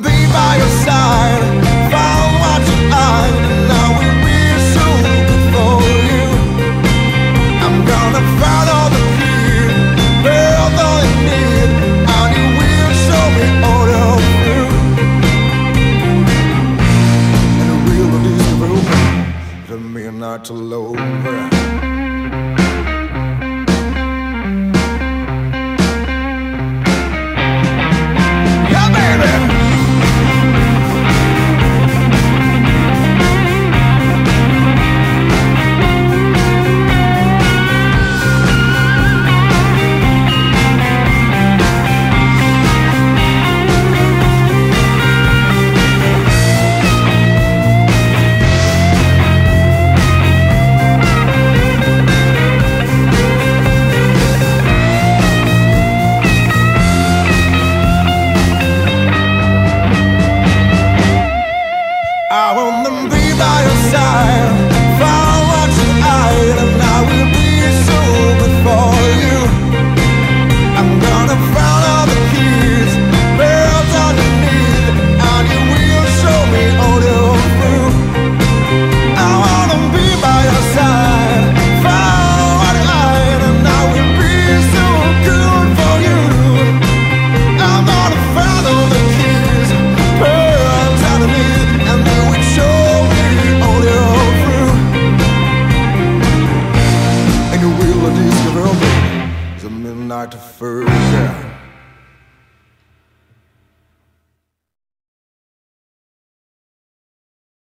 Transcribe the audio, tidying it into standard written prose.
be by your side. Found what you are, and I will be so good for you. I'm gonna follow the key, build all you need, and you will show me all of you. And the real discover the midnight alone. I wanna be by your side, find what you hide, and I will be so good for you. I'm gonna follow the keys, build all you need, and you will show me all your through. I wanna be by your side, find what you hide, and I will be so good for you. I'm gonna follow the keys, build all you need, and you will show me all your through. And you will discover the midnight affair.